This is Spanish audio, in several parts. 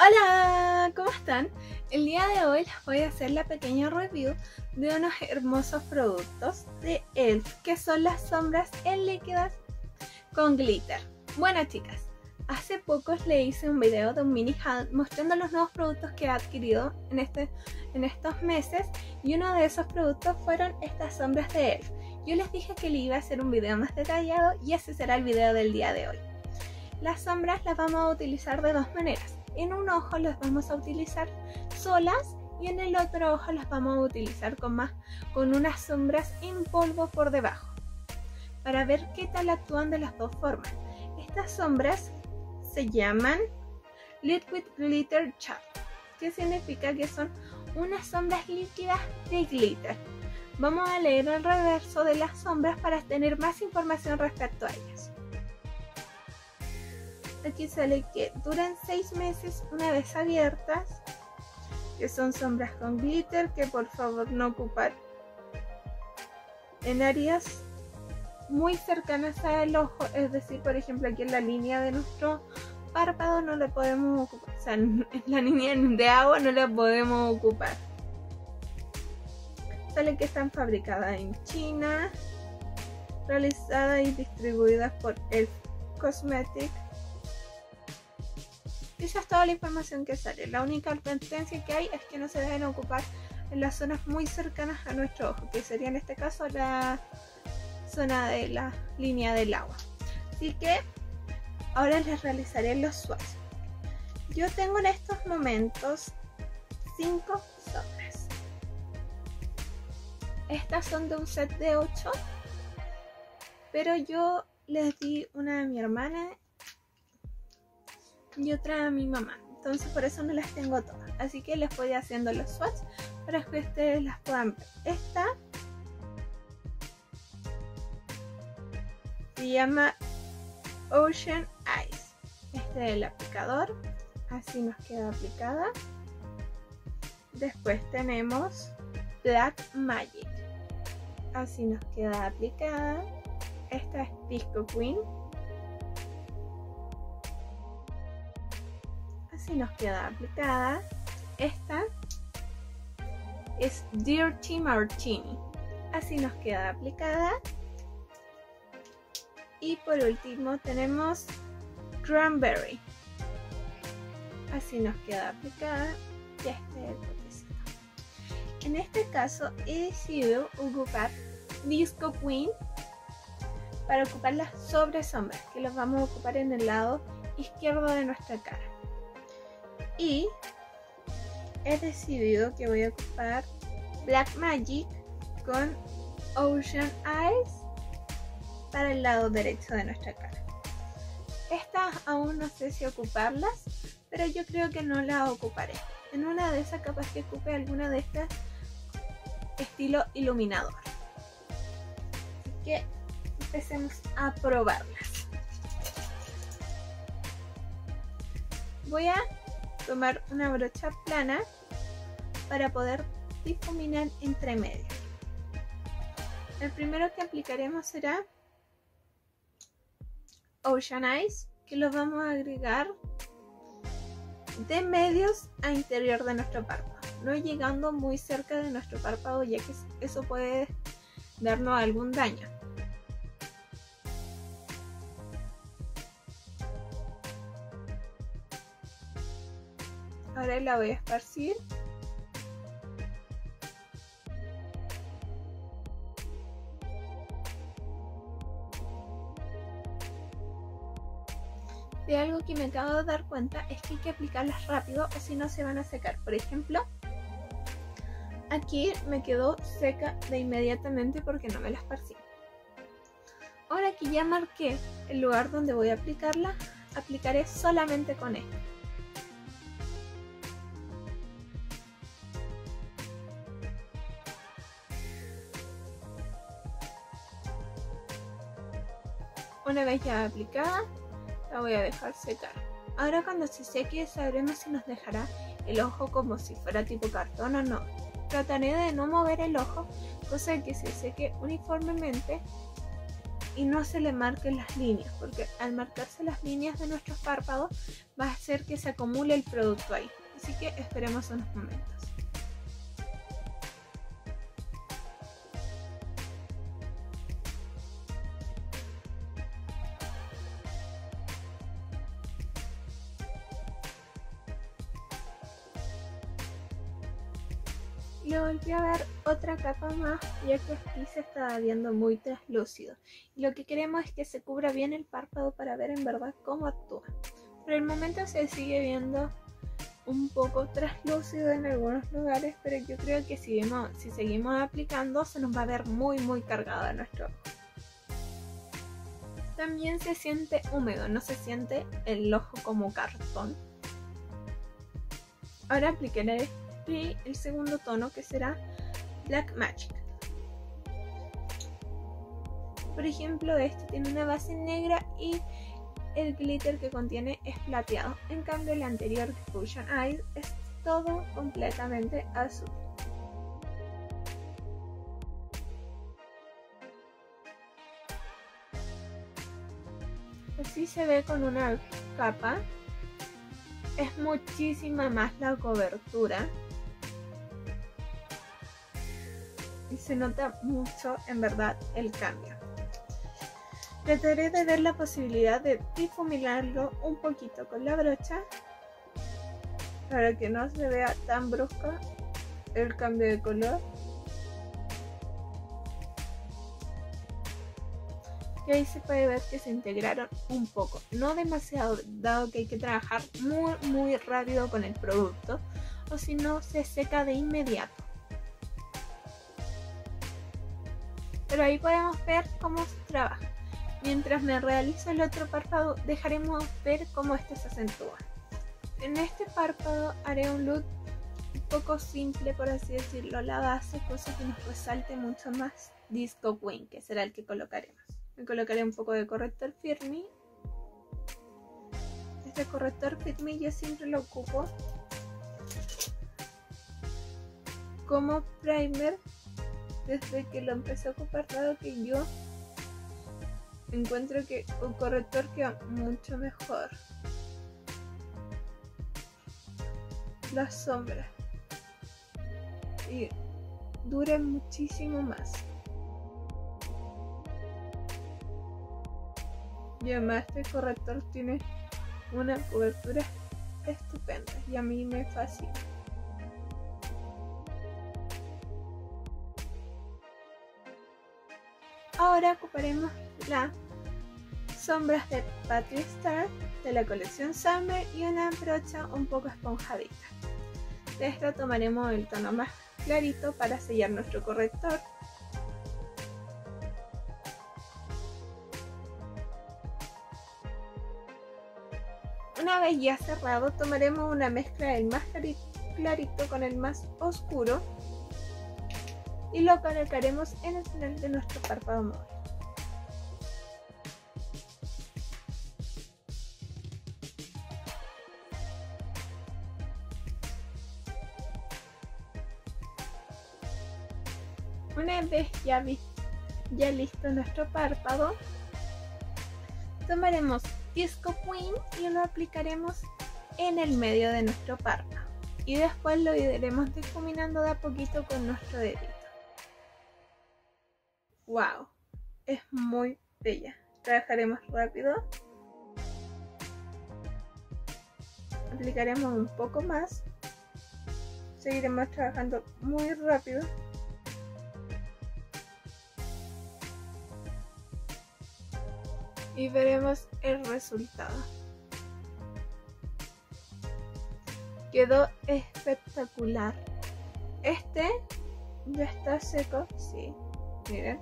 Hola, ¿cómo están? El día de hoy les voy a hacer la pequeña review de unos hermosos productos de ELF, que son las sombras en líquidas con glitter. Bueno, chicas, hace poco le hice un video de un mini haul mostrando los nuevos productos que he adquirido en estos meses, y uno de esos productos fueron estas sombras de ELF. Yo les dije que le iba a hacer un video más detallado y ese será el video del día de hoy. Las sombras las vamos a utilizar de dos maneras. En un ojo las vamos a utilizar solas y en el otro ojo las vamos a utilizar con unas sombras en polvo por debajo, para ver qué tal actúan de las dos formas. Estas sombras se llaman Liquid Glitter Chalk, que significa que son unas sombras líquidas de glitter. Vamos a leer el reverso de las sombras para tener más información respecto a ellas. Aquí sale que duran 6 meses una vez abiertas, que son sombras con glitter, que por favor no ocupar en áreas muy cercanas al ojo, es decir, por ejemplo aquí en la línea de nuestro párpado no la podemos ocupar, o sea, en la línea de agua no la podemos ocupar. Sale que están fabricadas en China, realizadas y distribuidas por ELF Cosmetics. Esa es toda la información que sale. La única advertencia que hay es que no se deben ocupar en las zonas muy cercanas a nuestro ojo, que sería en este caso la zona de la línea del agua. Así que ahora les realizaré los swatches. Yo tengo en estos momentos 5 sombras. Estas son de un set de 8, pero yo les di una a mi hermana y otra a mi mamá, entonces por eso no las tengo todas, así que les voy haciendo los swatches para que ustedes las puedan ver. Esta se llama Ocean Eyes. Este es el aplicador, así nos queda aplicada. Después tenemos Black Magic, así nos queda aplicada. Esta es Disco Queen, así nos queda aplicada. Esta es Dirty Martini, así nos queda aplicada. Y por último tenemos Cranberry, así nos queda aplicada. Y este es el potecito. En este caso he decidido ocupar Disco Queen para ocuparlas sobre sombras, que las vamos a ocupar en el lado izquierdo de nuestra cara. Y he decidido que voy a ocupar Black Magic con Ocean Eyes para el lado derecho de nuestra cara. Estas aún no sé si ocuparlas, pero yo creo que no las ocuparé. En una de esas capaz que ocupe alguna de estas estilo iluminador. Así que empecemos a probarlas. Voy a tomar una brocha plana para poder difuminar entre medio. El primero que aplicaremos será Ocean Eyes, que lo vamos a agregar de medios a interior de nuestro párpado, no llegando muy cerca de nuestro párpado, ya que eso puede darnos algún daño. Ahora la voy a esparcir. De algo que me acabo de dar cuenta es que hay que aplicarlas rápido o si no se van a secar. Por ejemplo, aquí me quedó seca de inmediatamente porque no me la esparcí. Ahora que ya marqué el lugar donde voy a aplicarla, aplicaré solamente con esto. Una vez ya aplicada, la voy a dejar secar. Ahora cuando se seque sabremos si nos dejará el ojo como si fuera tipo cartón o no. Trataré de no mover el ojo, cosa que se seque uniformemente y no se le marquen las líneas, porque al marcarse las líneas de nuestros párpados va a hacer que se acumule el producto ahí. Así que esperemos unos momentos. Le volví a dar otra capa más, ya que aquí se estaba viendo muy translúcido. Y lo que queremos es que se cubra bien el párpado para ver en verdad cómo actúa. Por el momento se sigue viendo un poco translúcido en algunos lugares, pero yo creo que si seguimos aplicando se nos va a ver muy cargado a nuestro ojo. También se siente húmedo, no se siente el ojo como cartón. Ahora aplicaré el segundo tono, que será Black Magic. Por ejemplo, este tiene una base negra y el glitter que contiene es plateado. En cambio, el anterior, Fusion Eyes, es todo completamente azul. Así se ve con una capa. Es muchísima más la cobertura. Y se nota mucho en verdad el cambio. Trataré de ver la posibilidad de difuminarlo un poquito con la brocha para que no se vea tan brusco el cambio de color. Y ahí se puede ver que se integraron un poco, no demasiado, dado que hay que trabajar muy rápido con el producto, o si no se seca de inmediato. Pero ahí podemos ver cómo se trabaja. Mientras me realizo el otro párpado, dejaremos ver cómo este se acentúa. En este párpado haré un look un poco simple, por así decirlo, la base, cosa que nos resalte mucho más Disco Queen, que será el que colocaremos. Me colocaré un poco de corrector Fit Me. Este corrector Fit Me yo siempre lo ocupo como primer desde que lo empecé a ocupar, dado que yo encuentro que un corrector queda mucho mejor las sombras y dura muchísimo más. Y además este corrector tiene una cobertura estupenda y a mí me fascina. Ahora ocuparemos las sombras de Patty Star de la colección Summer y una brocha un poco esponjadita. De esta tomaremos el tono más clarito para sellar nuestro corrector. Una vez ya cerrado, tomaremos una mezcla del más clarito con el más oscuro y lo colocaremos en el final de nuestro párpado móvil. Una vez ya listo nuestro párpado, tomaremos Disco Queen y lo aplicaremos en el medio de nuestro párpado y después lo iremos difuminando de a poquito con nuestro dedito. ¡Wow! Es muy bella. Trabajaremos rápido. Aplicaremos un poco más. Seguiremos trabajando muy rápido. Y veremos el resultado. Quedó espectacular. Este ya está seco, sí, miren.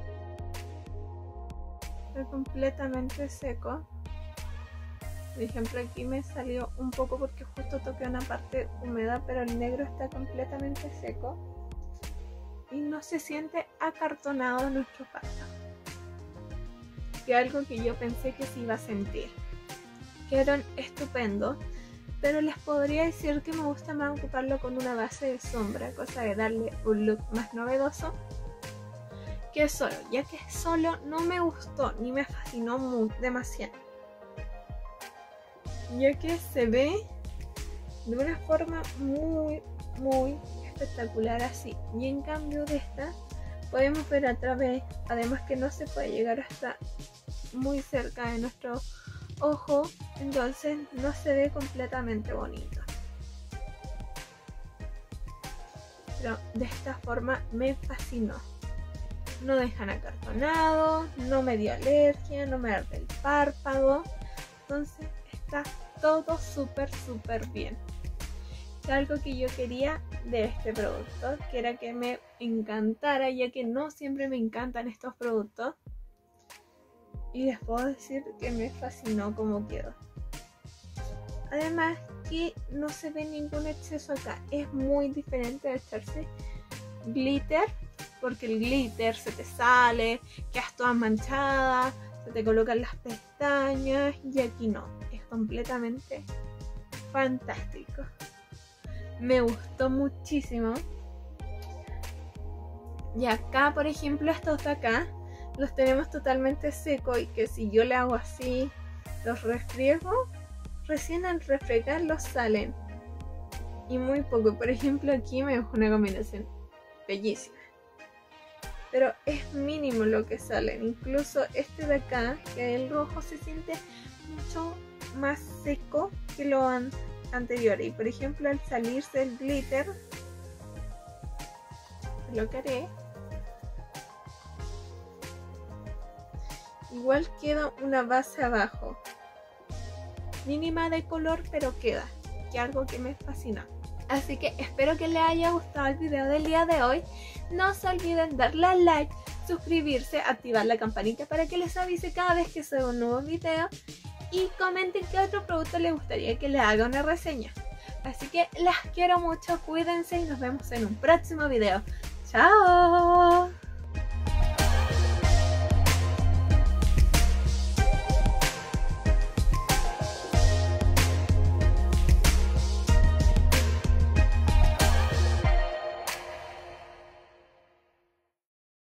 Está completamente seco. Por ejemplo, aquí me salió un poco porque justo toqué una parte húmeda, pero el negro está completamente seco y no se siente acartonado nuestro párpado, que algo que yo pensé que se iba a sentir. Quedaron estupendos, pero les podría decir que me gusta más ocuparlo con una base de sombra, cosa de darle un look más novedoso, que solo, ya que solo no me gustó ni me fascinó demasiado, ya que se ve de una forma muy espectacular así, y en cambio de esta podemos ver a través, además que no se puede llegar hasta muy cerca de nuestro ojo, entonces no se ve completamente bonito. Pero de esta forma me fascinó. No dejan acartonado, no me dio alergia, no me arde el párpado. Entonces está todo súper bien. Es algo que yo quería de este producto, que era que me encantara, ya que no siempre me encantan estos productos. Y les puedo decir que me fascinó como quedó. Además que no se ve ningún exceso acá. Es muy diferente de echarse glitter, porque el glitter se te sale, quedas toda manchada, se te colocan las pestañas, y aquí no. Es completamente fantástico. Me gustó muchísimo. Y acá, por ejemplo, estos de acá los tenemos totalmente secos, y que si yo le hago así, los refriego, recién al refregarlos salen, y muy poco. Por ejemplo, aquí me dejó una combinación bellísima, pero es mínimo lo que salen. Incluso este de acá, que el rojo, se siente mucho más seco que lo anterior. Y por ejemplo, al salirse el glitter, lo que haré, igual queda una base abajo, mínima de color, pero queda, que algo que me fascina. Así que espero que les haya gustado el video del día de hoy. No se olviden darle a like, suscribirse, activar la campanita para que les avise cada vez que suba un nuevo video, y comenten qué otro producto les gustaría que les haga una reseña. Así que las quiero mucho, cuídense y nos vemos en un próximo video. ¡Chao!